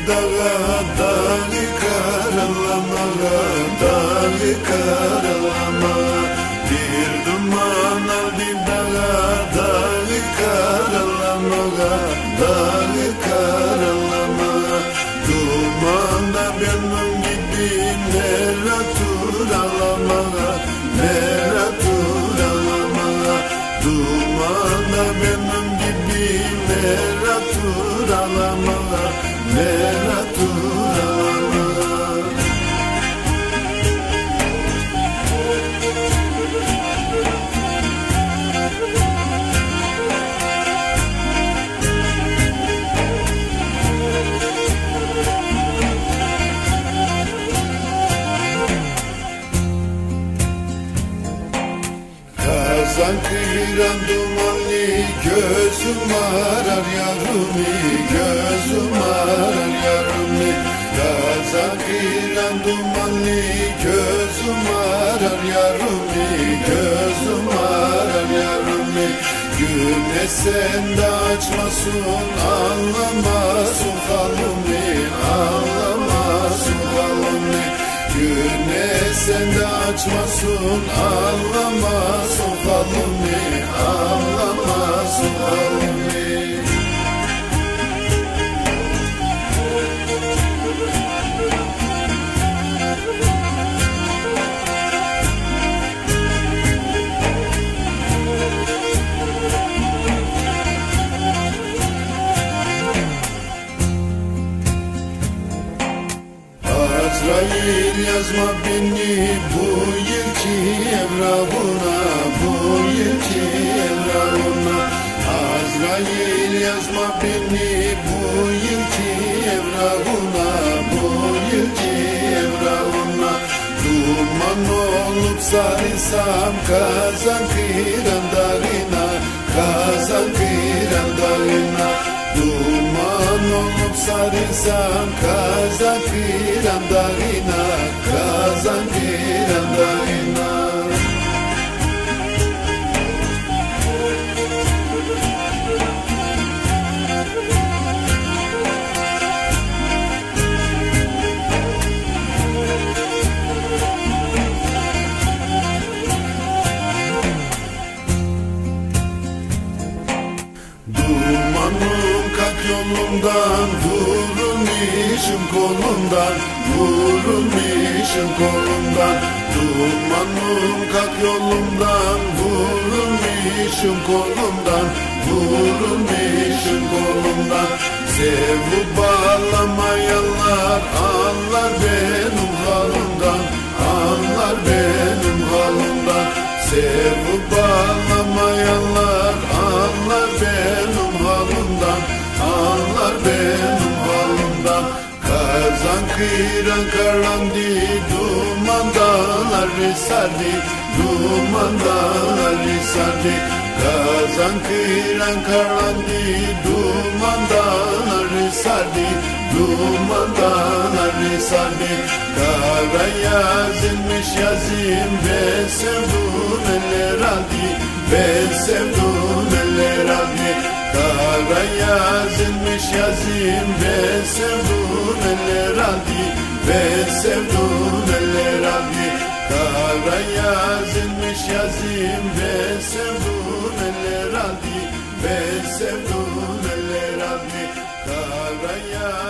dağa dağı karalama, dağı karalama. Bir duman aldı dağa dağı karalama, dağı karalama. Dumanda benim gibi nere turalama, nere turalama. Dumanda benim gibi nere turalama, nere turalama. Kazan kıran dumanlı gözüm arar yarımı, gözüm arar yarımı. Kazan kıran dumanlı gözüm arar yarımı, gözüm arar yarımı. Güneş sen de açmasın, anlamasın halımı, anlamasın halımı. Güneş sen de açmasın, anlamasın halımı, anlamasın halımı. Azrail yazma beni bu yılki evrağına, bu yılki evrağına. Azrail yazma beni bu yılki evrağına, bu yılki evrağına. Duman olup sarılsam kazan kıran dağına, kazan kıran dağına. Duman olup sarılsam kazan kıran dağına, kazan kıran dağına. Dumanım kalk yolumdan, vurulmuşum kolumdan, vurulmuşum kolumdan. Dumanım kalk yolumdan, vurulmuşum kolumdan, vurulmuşum kolumdan. Sevip bağlamayanlar anlar benim halımdan, anlar benim halımdan. Sevip bağlamayanlar anlar benim halımdan, anlar benim halımdan. Kazan kıran karandı, duman dağları sardı, duman dağları sardı. Kazan kıran karandı, duman dağları sardı, duman dağları sardı. Kara yazılmış yazım, ben sevdum eller aldı, ben sevdum eller aldı. Kara yazılmış yazım, ben sevdum eller aldı, ben sevdum eller aldı. Kara yazılmış yazım, ben sevdum eller aldı, ben sevdum eller aldı. Kara